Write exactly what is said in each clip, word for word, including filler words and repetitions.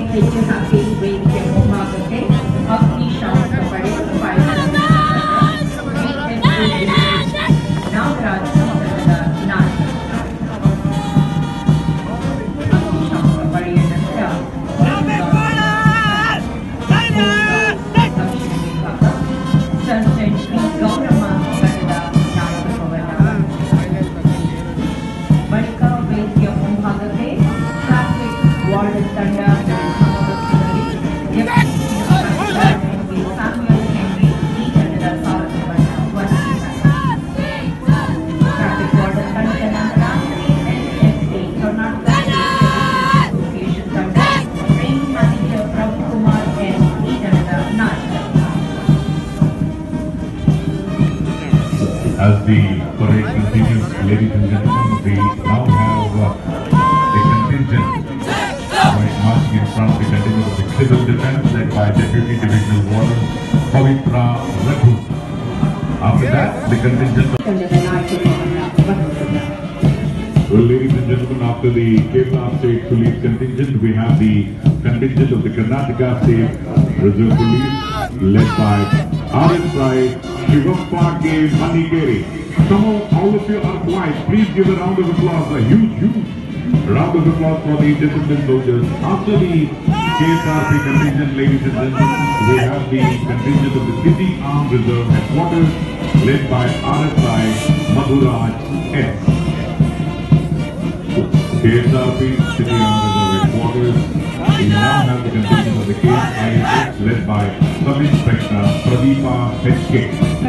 ऐतिहासिक वेद के मुहावरे थे अपनी शान का बड़े फायदा नागराज नाच अपनी शान का बड़े नृत्य सर्जन श्री गौरम्मा ಬಳಿಕ ವೇದಿಕೆಯ ಮುಂಭಾಗಕ್ಕೆ ಟ್ರಾಫಿಕ್ ವಾರ್ಡ್ ತಂಡ ಸ್ಯಾಮ್ಯುಯಲ್ ಹೆನ್ರಿ ಈ ತಂಡದ ಸಾರಥ್ಯವನ್ನು ವಹಿಸಿದ್ದಾರೆ. ಟ್ರಾಫಿಕ್ ವಾರ್ಡ್ ತಂಡದ ನಂತರ ಎನ್ಎಸ್ಸಿ ಕರ್ನಾಟಕ ಅಸೋಸಿಯೇಷನ್ ತಂಡ ಟ್ರೈನ್ ಮ್ಯಾನೇಜರ್ ಪ್ರಭುಕುಮಾರ್ ಎನ್ ಈ ತಂಡದ ನಾಯಕ. As the parade continues, ladies and gentlemen, we now have uh, the contingent right marching in front of the contingent of the civil defense led by Deputy Divisional Warden Pavitra Raghu. After that, the contingent of... Well, ladies and gentlemen, after the Kerala State Police contingent, we have the contingent of the Karnataka State Reserve Police led by R S I Shivappa K. Manikeri. Some of all of you are quiet. Please give a round of applause, a huge, huge round of applause for the disciplined soldiers. After the K S R P contingent, ladies and gentlemen, we have the contingent of the City Armed Reserve Headquarters led by R S I Madhuraj S. K S R P City Armed Reserve Headquarters. We now have the contingent of the K S I S led by Sub-Inspector Pradeepa H K.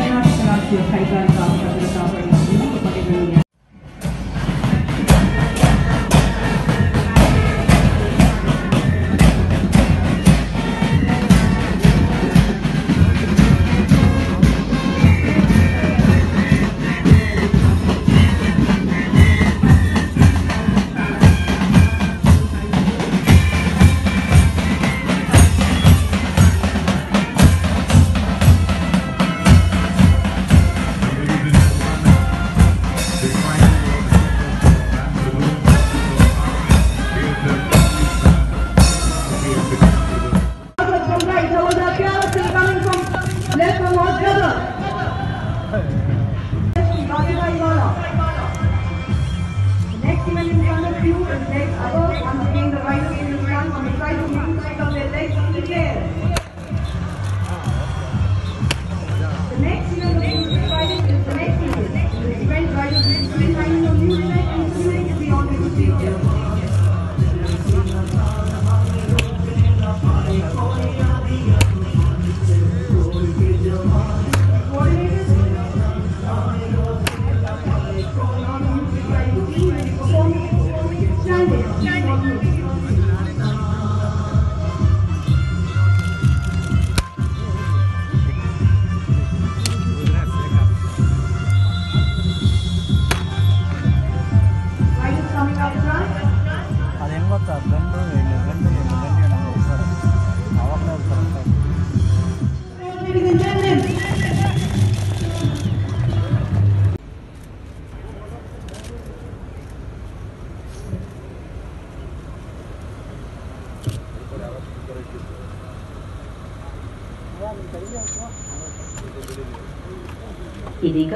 ಇದೀಗ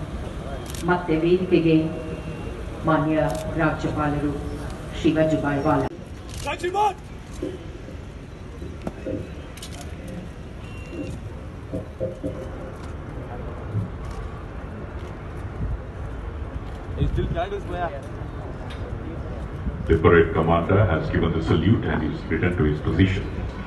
ಮತ್ತೆ ವೇದಿಕೆಗೆ ಮಾನ್ಯ ರಾಜ್ಯಪಾಲರು Shri Vajubhai Vala. The parade commander has given the salute and is returned to his position.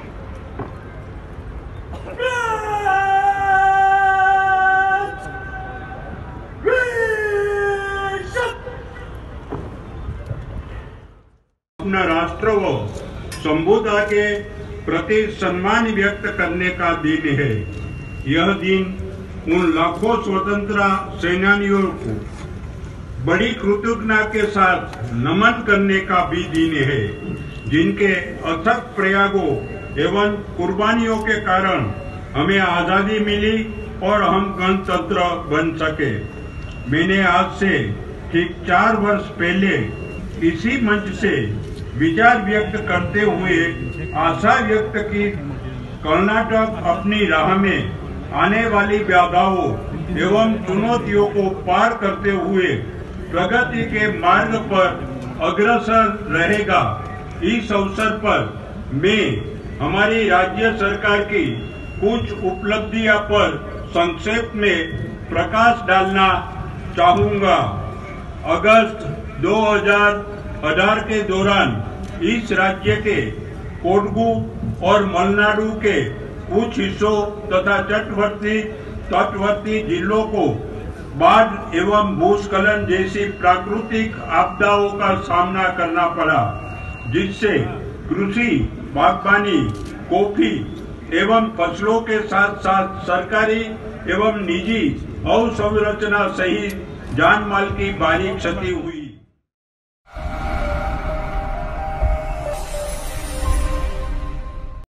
अपना राष्ट्र व संबोधा के प्रति सम्मान व्यक्त करने का दिन है। यह दिन उन लाखों स्वतंत्रता सेनानियों को बड़ी कृतज्ञता के साथ नमन करने का भी दिन है, जिनके अथक प्रयागों एवं कुर्बानियों के कारण हमें आजादी मिली और हम गणतंत्र बन सके। मैंने आज से ठीक चार वर्ष पहले इसी मंच से विचार व्यक्त करते हुए आशा व्यक्त की कर्नाटक अपनी राह में आने वाली बाधाओं एवं चुनौतियों को पार करते हुए प्रगति के मार्ग पर अग्रसर रहेगा। इस अवसर पर मैं हमारी राज्य सरकार की कुछ उपलब्धियों पर संक्षेप में प्रकाश डालना चाहूंगा। अगस्त दो हज़ार अठारह के दौरान इस राज्य के कोडगु और मलनाडु के कुछ हिस्सों तथा तटवर्ती तटवर्ती जिलों को बाढ़ एवं भूस्खलन जैसी प्राकृतिक आपदाओं का सामना करना पड़ा, जिससे कृषि, बागवानी, कॉफी एवं फसलों के साथ साथ सरकारी एवं निजी अवसंरचना सहित जान माल की भारी क्षति हुई।